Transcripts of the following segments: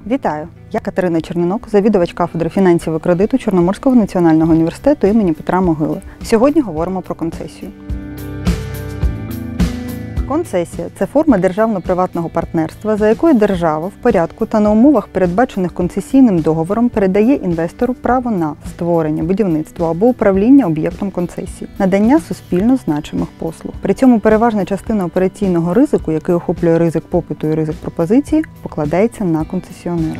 Вітаю! Я Катерина Черненок, завідувач кафедри фінансів і кредиту Чорноморського національного університету імені Петра Могили. Сьогодні говоримо про концесію. Концесія – це форма державно-приватного партнерства, за якою держава в порядку та на умовах, передбачених концесійним договором, передає інвестору право на створення, будівництво або управління об'єктом концесії, надання суспільно значимих послуг. При цьому переважна частина операційного ризику, який охоплює ризик попиту і ризик пропозиції, покладається на концесіонера.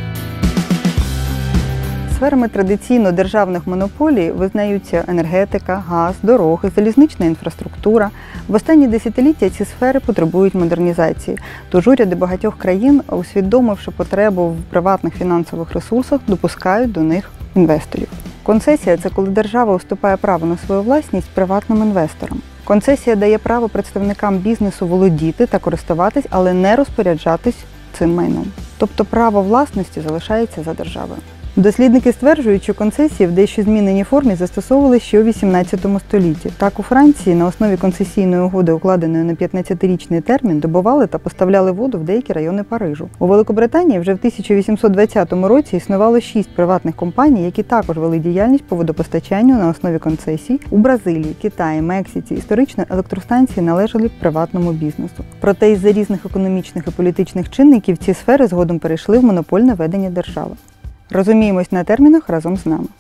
Сферами традиційно державних монополій визнаються енергетика, газ, дороги, залізнична інфраструктура. В останні десятиліття ці сфери потребують модернізації, тож уряди багатьох країн, усвідомивши потребу в приватних фінансових ресурсах, допускають до них інвесторів. Концесія – це коли держава уступає право на свою власність приватним інвесторам. Концесія дає право представникам бізнесу володіти та користуватись, але не розпоряджатись цим майном. Тобто право власності залишається за державою. Дослідники стверджують, що концесії в дещо зміненій формі застосовували ще у XVIII столітті. Так, у Франції на основі концесійної угоди, укладеної на 15-річний термін, добували та поставляли воду в деякі райони Парижу. У Великобританії вже в 1820 році існувало 6 приватних компаній, які також вели діяльність по водопостачанню на основі концесій. У Бразилії, Китаї, Мексиці історично електростанції належали приватному бізнесу. Проте із-за різних економічних і політичних чинників ці сфери згодом перейшли в монопольне ведення держави. Розуміємось на термінах разом з нами.